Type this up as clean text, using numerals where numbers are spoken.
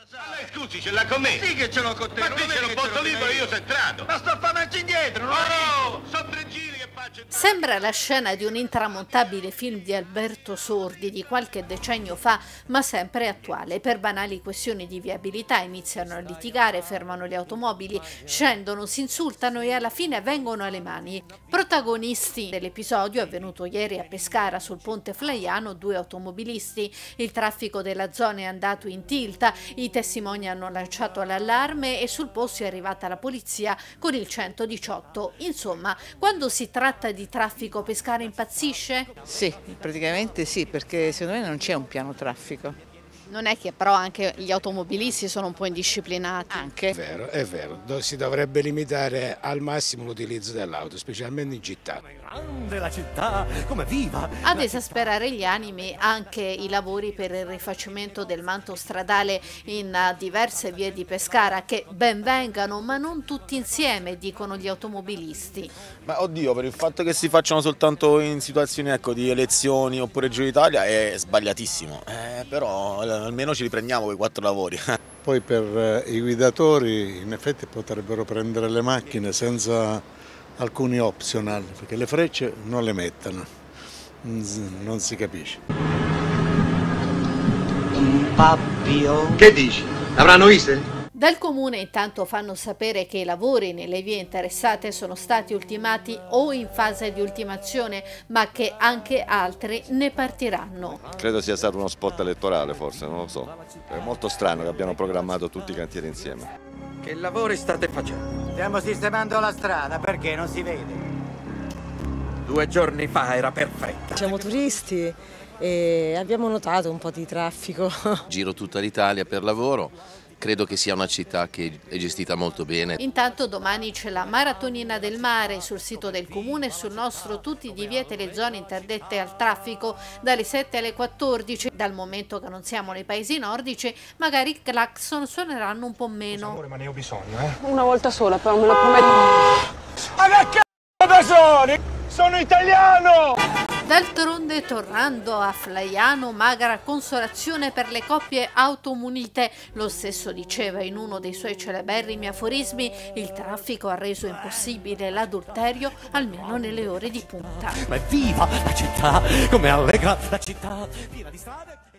Ma lei scusi, ce l'ha con me? Sì che ce l'ho con te. Ma qui c'è un posto libero e io sono entrato. Ma sto a fare marcia indietro, non Oh, sono 3 giri che faccio. Sembra la scena di un intramontabile film di Alberto Sordi di qualche decennio fa, ma sempre attuale. Per banali questioni di viabilità iniziano a litigare, fermano le automobili, scendono, si insultano e alla fine vengono alle mani. Protagonisti dell'episodio, avvenuto ieri a Pescara sul ponte Flaiano, 2 automobilisti. Il traffico della zona è andato in tilt, i testimoni hanno lanciato l'allarme e sul posto è arrivata la polizia con il 118. Insomma, quando si tratta di traffico Pescara impazzisce? Sì, praticamente sì, perché secondo me non c'è un piano traffico. Non è che però anche gli automobilisti sono un po' indisciplinati. Anche. È vero, si dovrebbe limitare al massimo l'utilizzo dell'auto, specialmente in città. Grande la città, come viva! Ad esasperare gli animi anche i lavori per il rifacimento del manto stradale in diverse vie di Pescara, che ben vengano, ma non tutti insieme, dicono gli automobilisti. Ma oddio, per il fatto che si facciano soltanto in situazioni di elezioni oppure Giro d'Italia è sbagliatissimo, però almeno ci riprendiamo quei 4 lavori. Poi per i guidatori in effetti potrebbero prendere le macchine senza alcuni optional, perché le frecce non le mettono, non si capisce. Che dici? L'avranno viste? Dal comune intanto fanno sapere che i lavori nelle vie interessate sono stati ultimati o in fase di ultimazione, ma che anche altri ne partiranno. Credo sia stato uno spot elettorale, forse, non lo so. È molto strano che abbiano programmato tutti i cantieri insieme. Che lavori state facendo? Stiamo sistemando la strada, perché non si vede? 2 giorni fa era perfetta. Siamo turisti e abbiamo notato un po' di traffico. Giro tutta l'Italia per lavoro. Credo che sia una città che è gestita molto bene. Intanto domani c'è la Maratonina del Mare sul sito del comune, sul nostro tutti i divieti e le zone interdette al traffico dalle 7 alle 14. Dal momento che non siamo nei paesi nordici, magari i clacson suoneranno un po' meno. Amore, ma ne ho bisogno, Una volta sola, però me lo prometto. Ma che c***o sono? Sono italiano! D'altronde, tornando a Flaiano, magra consolazione per le coppie automunite. Lo stesso diceva in uno dei suoi celeberrimi aforismi: il traffico ha reso impossibile l'adulterio, almeno nelle ore di punta. Ma viva la città, come allegra la città, piena di strade.